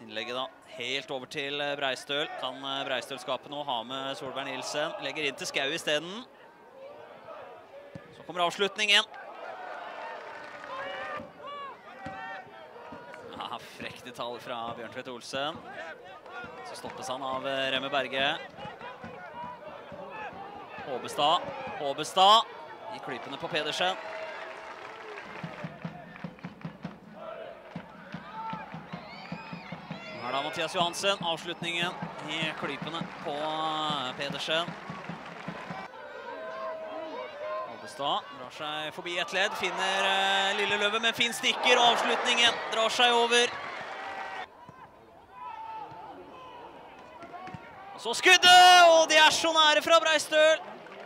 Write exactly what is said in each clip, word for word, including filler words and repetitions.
Innlegget da, helt over til Breistøl. Kan Breistøl skape noe, ha med Solberg Nilsen. Legger inn til Skau i stedet. Så kommer avslutningen. Ja, frekt detalj fra Bjørn Tvedt Olsen. Så stoppes han av Remme Berge. Håbestad, Håbestad. I klypene på Pedersen. Her da Mathias Johansen, avslutningen i klypene på Pedersen. Håbestad drar seg forbi et ledd, finner uh, Lilleløve med fin stikker, og avslutningen drar seg over. Og så skuddet, og det er så nære fra Breistøl.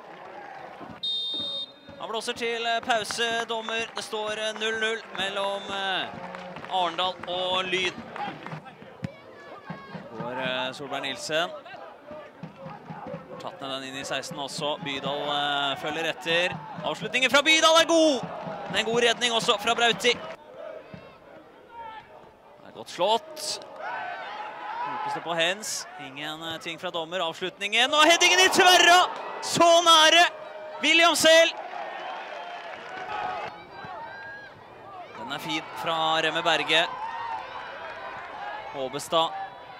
Han blåser til pause, dommer. Det står null null mellom uh, Arendal og Lyn. Solberg Nilsen. Tatt ned den inn i seksten også. Bydal uh, følger etter. Avslutningen fra Bydal er god! Det er en god redning også fra Brauti. Det er godt slått. Hopes det på Hens. Ingen uh, ting fra dommer. Avslutningen, og headingen i tverra! Så nære! William selv. Den er fin fra Remme Berge. Håbestad.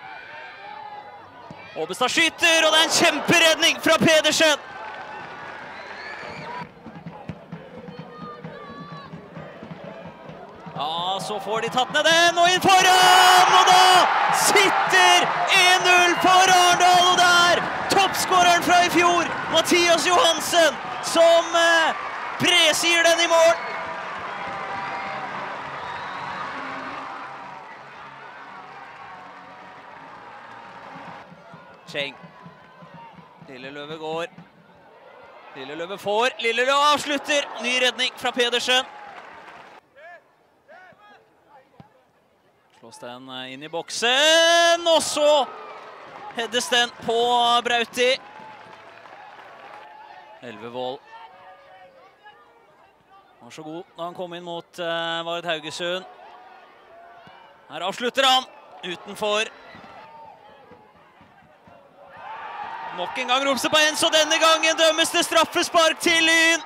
Håbestad skyter, og det er en kjemperedning fra Pedersen. Ja, så får de tatt ned den, og inn foran, og da sitter en null for Arendal, og der toppskåreren fra i fjor, Mathias Johansen, som eh, presier den i mål. Cheng. Lilleløve går. Lilleløve får. Lilleløve avslutter. Ny redning fra Pedersen. Slås den inn i boksen. Og så heades den på Brauti. Elvevold var så god da han kom inn mot uh, Vard Haugesund. Her avslutter han utenfor. Nok en gang ropes det på en, så denne gangen dømmes det straffespark til Lyn.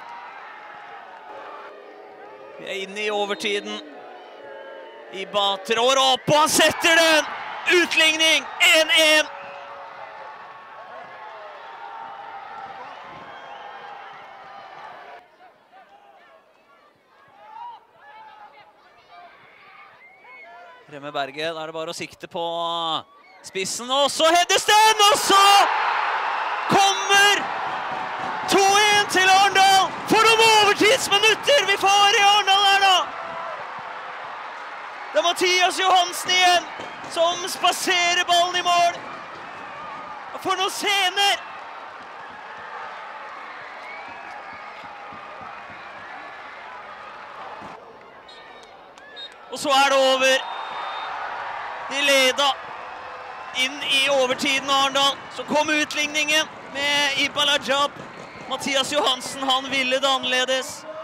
Vi er inne i overtiden. Ibba trår opp, og han setter den! Utligning, én én. Remme Berge, da er det bare å sikte på spissen, og så heades den, og så kommer to én til Arendal. For noen overtidsminutter vi får i Arendal her nå. Det er Mathias Johansen igjen som spaserer ballen i mål. Og for noen scener. Og så er det over. De leda inn i overtiden Arendal. Så kom utligningen med Ibba Lajab. Mathias Johansen, han ville det annerledes.